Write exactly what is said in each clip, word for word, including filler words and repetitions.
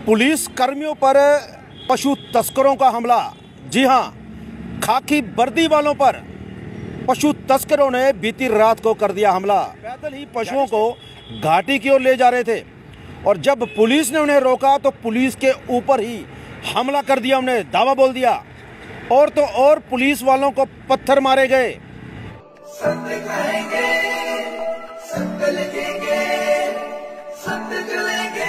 Police कर्मियों पर पशु तस्करों का हमला। जी हां, खाकी वर्दी वालों पर पशु तस्करों ने बीती रात को कर दिया हमला। पैदल ही पशुओं को घाटी की ओर ले जा रहे थे और जब पुलिस ने उन्हें रोका तो पुलिस के ऊपर ही हमला कर दिया। उन्हें धावा बोल दिया और तो और पुलिस वालों को पत्थर मारे गए। सत्य कहेंगे, सत्य लिखेंगे, सत्य चलेंगे।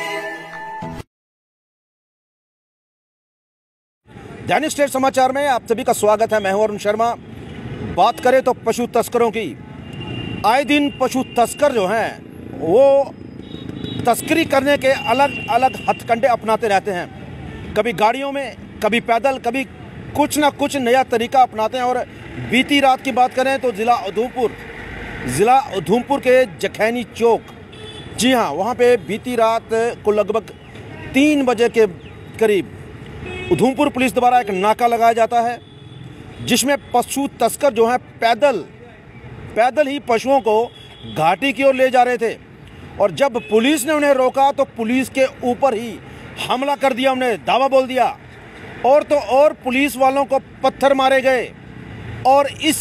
दैनिक स्टेट समाचार में आप सभी का स्वागत है। मैं हूं अरुण शर्मा। बात करें तो पशु तस्करों की, आए दिन पशु तस्कर जो हैं वो तस्करी करने के अलग अलग हथकंडे अपनाते रहते हैं। कभी गाड़ियों में, कभी पैदल, कभी कुछ ना कुछ नया तरीका अपनाते हैं। और बीती रात की बात करें तो ज़िला उधमपुर ज़िला उधमपुर के जखैनी चौक, जी हाँ, वहाँ पे बीती रात को लगभग तीन बजे के करीब उधमपुर पुलिस द्वारा एक नाका लगाया जाता है जिसमें पशु तस्कर जो हैं पैदल पैदल ही पशुओं को घाटी की ओर ले जा रहे थे और जब पुलिस ने उन्हें रोका तो पुलिस के ऊपर ही हमला कर दिया। उन्हें धावा बोल दिया और तो और पुलिस वालों को पत्थर मारे गए और इस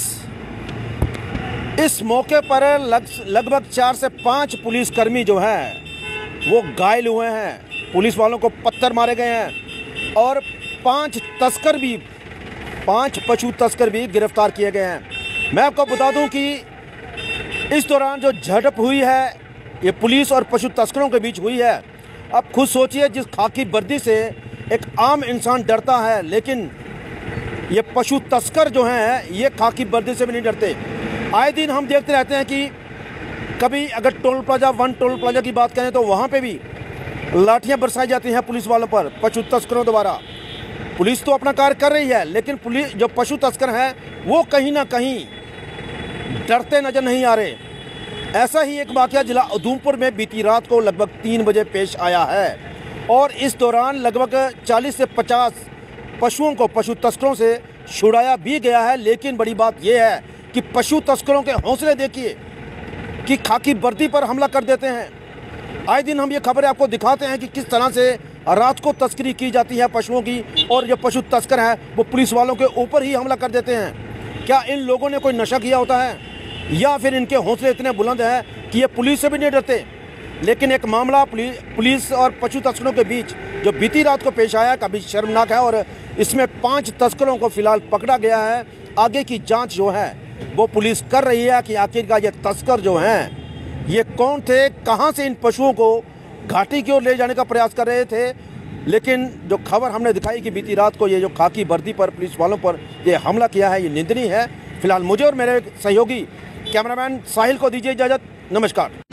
इस मौके पर लग, लगभग चार से पाँच पुलिसकर्मी जो हैं वो घायल हुए हैं। पुलिस वालों को पत्थर मारे गए हैं और पांच तस्कर भी पांच पशु तस्कर भी गिरफ्तार किए गए हैं। मैं आपको बता दूं कि इस दौरान जो झड़प हुई है ये पुलिस और पशु तस्करों के बीच हुई है। अब खुद सोचिए, जिस खाकी वर्दी से एक आम इंसान डरता है, लेकिन ये पशु तस्कर जो हैं ये खाकी वर्दी से भी नहीं डरते। आए दिन हम देखते रहते हैं कि कभी अगर toll plaza one toll plaza की बात करें तो वहाँ पे भी लाठियाँ बरसाई जाती हैं पुलिस वालों पर पशु तस्करों द्वारा। पुलिस तो अपना कार्य कर रही है, लेकिन पुलिस जो पशु तस्कर हैं वो कहीं ना कहीं डरते नजर नहीं आ रहे। ऐसा ही एक वाकया जिला उधमपुर में बीती रात को लगभग तीन बजे पेश आया है और इस दौरान लगभग चालीस से पचास पशुओं को पशु तस्करों से छुड़ाया भी गया है। लेकिन बड़ी बात यह है कि पशु तस्करों के हौसले देखिए कि खाकी वर्दी पर हमला कर देते हैं। आए दिन हम ये खबरें आपको दिखाते हैं कि किस तरह से रात को तस्करी की जाती है पशुओं की और जो पशु तस्कर हैं वो पुलिस वालों के ऊपर ही हमला कर देते हैं। क्या इन लोगों ने कोई नशा किया होता है या फिर इनके हौसले इतने बुलंद हैं कि ये पुलिस से भी नहीं डरते? लेकिन एक मामला पुलिस और पशु तस्करों के बीच जो बीती रात को पेश आया काफ़ी शर्मनाक है और इसमें पाँच तस्करों को फिलहाल पकड़ा गया है। आगे की जाँच जो है वो पुलिस कर रही है कि आखिरकार ये तस्कर जो हैं ये कौन थे, कहां से इन पशुओं को घाटी की ओर ले जाने का प्रयास कर रहे थे। लेकिन जो खबर हमने दिखाई कि बीती रात को ये जो खाकी वर्दी पर पुलिस वालों पर ये हमला किया है ये निंदनीय है। फिलहाल मुझे और मेरे सहयोगी कैमरामैन साहिल को दीजिए इजाज़त। नमस्कार।